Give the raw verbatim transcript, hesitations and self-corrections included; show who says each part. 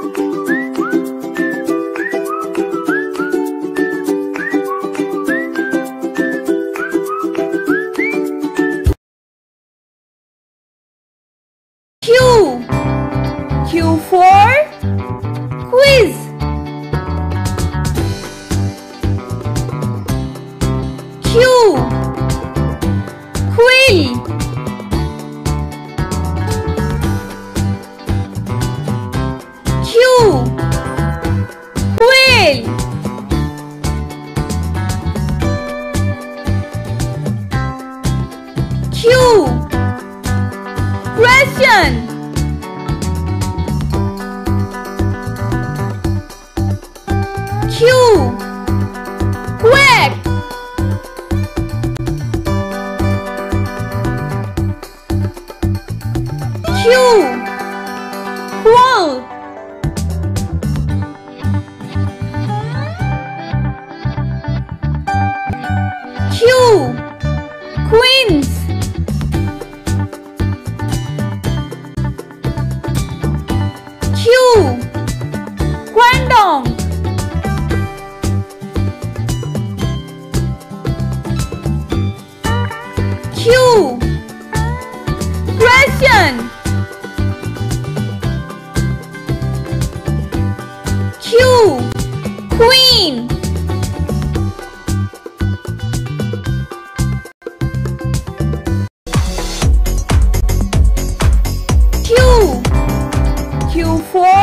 Speaker 1: Q. Q for quiz. Q. Quill. Q. Quill. Q. Question. Q. Quack. Q. Quoll. Q. Queens. Q. Quandong. Q. Question. Q. Queen. Q. Q for